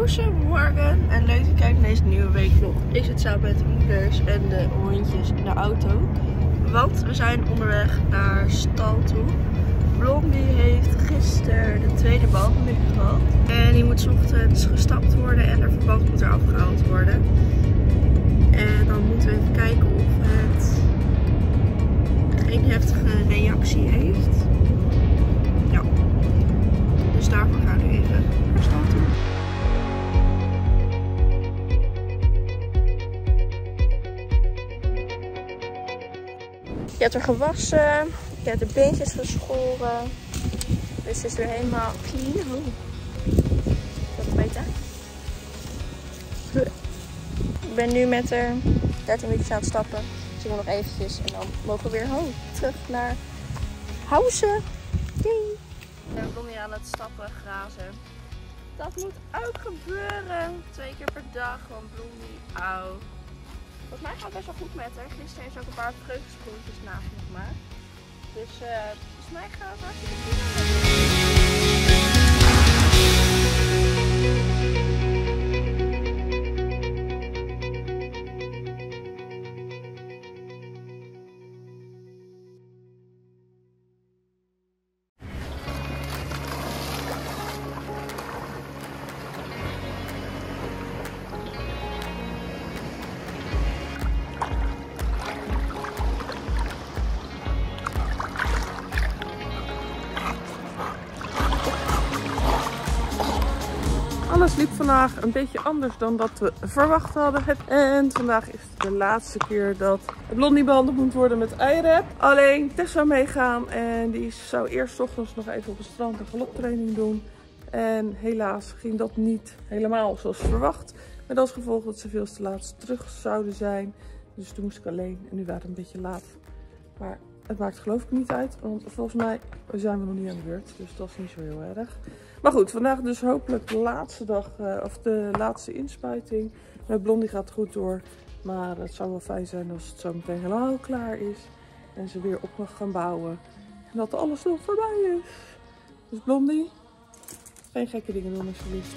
Goedemorgen en leuk dat je kijkt naar deze nieuwe weekvlog. Ik zit samen met de moeders en de hondjes in de auto. Want we zijn onderweg naar stal toe. Blondie heeft gisteren de tweede behandeling gehad. En die moet 's ochtends gestapt worden en haar verband moet er afgehaald worden. En dan moeten we even kijken of het geen heftige reactie heeft. Ja. Dus daarvoor gaan we even naar stal toe. Je hebt er gewassen, je hebt de beentjes geschoren. Dus het is weer helemaal clean. Oh. Dat is beter. Ik ben nu met er 13 minuutjes aan het stappen. Dus ik moet nog eventjes en dan mogen we weer terug naar Hausen. Yay. Ik ben Blondie aan het stappen, grazen. Dat moet ook gebeuren. 2 keer per dag, want Blondie oud. Volgens mij gaat het best wel goed met haar. Gisteren heeft ze ook een paar vreugdesprongjes nagemaakt. Dus volgens mij gaat het hartstikke goed. Alles liep vandaag een beetje anders dan dat we verwacht hadden. En vandaag is het de laatste keer dat Blondie behandeld moet worden met IRAP. Alleen Tess zou meegaan en die zou eerst 's ochtends nog even op het strand een galoptraining doen. En helaas ging dat niet helemaal zoals verwacht. Met als gevolg dat ze veel te laat terug zouden zijn. Dus toen moest ik alleen en nu waren we een beetje laat. Maar het maakt geloof ik niet uit, want volgens mij zijn we nog niet aan de beurt. Dus dat is niet zo heel erg. Maar goed, vandaag dus hopelijk de laatste dag, of de laatste inspuiting. Met Blondie gaat het goed door. Maar het zou wel fijn zijn als het zo meteen helemaal klaar is. En ze weer op mag gaan bouwen. En dat alles nog voorbij is. Dus Blondie, geen gekke dingen doen alsjeblieft.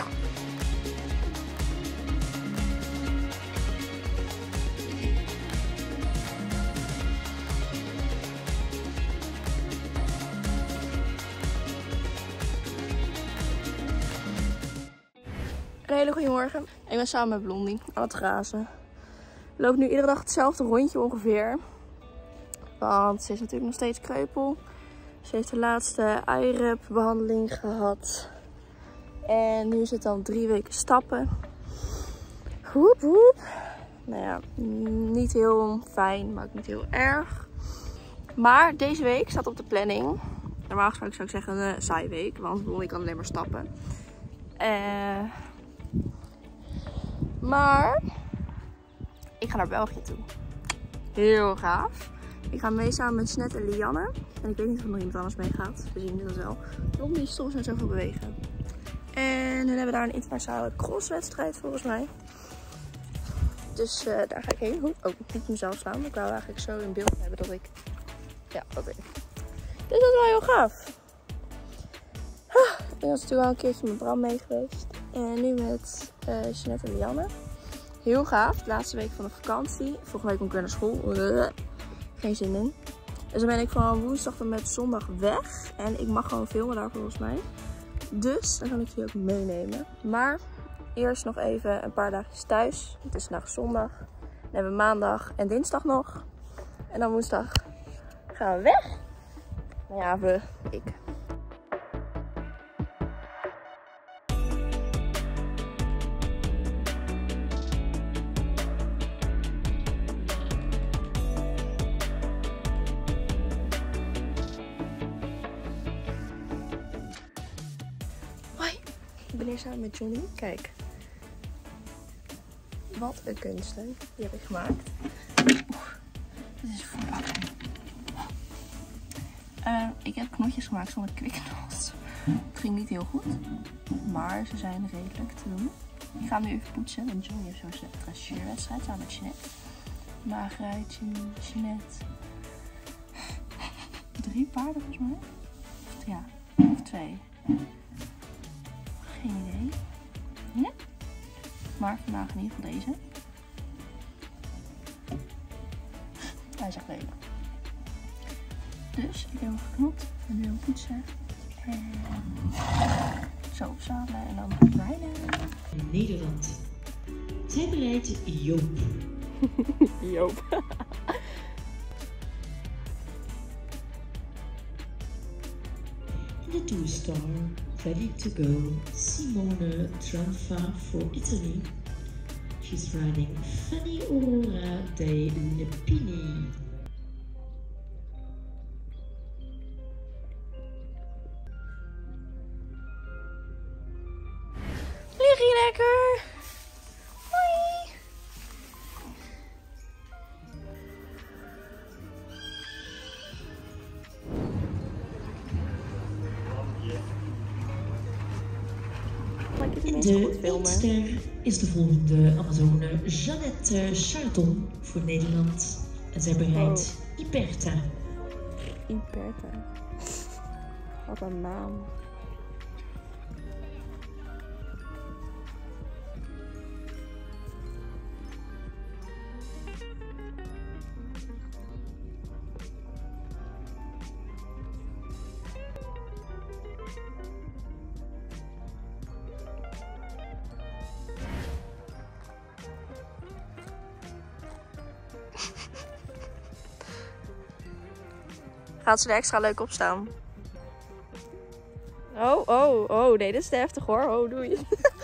Een hele goede morgen. Ik ben samen met Blondie aan het grazen. We lopen nu iedere dag hetzelfde rondje ongeveer. Want ze is natuurlijk nog steeds kreupel. Ze heeft de laatste IRAP behandeling gehad. En nu is het dan 3 weken stappen. Hoep hoep. Nou ja, niet heel fijn, maar ook niet heel erg. Maar deze week staat op de planning. Normaal gesproken zou ik zeggen een saai week. Want Blondie kan alleen maar stappen. Maar ik ga naar België toe. Heel gaaf. Ik ga mee samen met Jeanette en Lianne. En ik weet niet of er nog iemand anders mee gaat. We zien dat wel. Blondie is soms met zoveel bewegen. En dan hebben we daar een internationale crosswedstrijd volgens mij. Dus daar ga ik heen. Oh, ik moet mezelf slaan. Ik wou eigenlijk zo in beeld hebben dat ik... Ja, oké. Dus dat is wel heel gaaf. Ik was natuurlijk al een keertje met Bram mee geweest. En nu met Jeanette en Lianne. Heel gaaf. De laatste week van de vakantie. Volgende week kom ik weer naar school. Geen zin in. Dus dan ben ik van woensdag tot met zondag weg. En ik mag gewoon filmen daar volgens mij. Dus dan kan ik jullie ook meenemen. Maar eerst nog even een paar dagjes thuis. Het is vandaag zondag. Dan hebben we maandag en dinsdag nog. En dan woensdag gaan we weg. Nou ja, ik. Ik ben hier samen met Johnny. Kijk. Wat een kunst, hè? Die heb ik gemaakt. Dit is verpakken. Ik heb knotjes gemaakt zonder kwiknos. Het ging niet heel goed. Maar ze zijn redelijk te doen. Ik ga hem nu even poetsen. Want Johnny heeft zo'n dressuurwedstrijd samen met Jeanette. Maagruitje, Jeanette. 3 paarden volgens mij. Ja, of 2. Geen idee. Ja? Maar vandaag in ieder geval deze. Hij is echt lelijk. Dus ik heb hem geknopt. En nu hem poetsen. En zo opzadelen en dan rijden. Nederland. Zij bereidt Joop. Joop. In the two-star, ready to go, Simone Tranfa for Italy. She's riding Fanny Aurora dei Lepini. Lig je lekker? Hoi! De eindster is de volgende Amazone Jeannette Chardon voor Nederland. En zij bereidt Iperta. Iperta. Wat een naam. Gaat ze er extra leuk op staan? Oh, nee, dit is te heftig hoor. Oh, doei.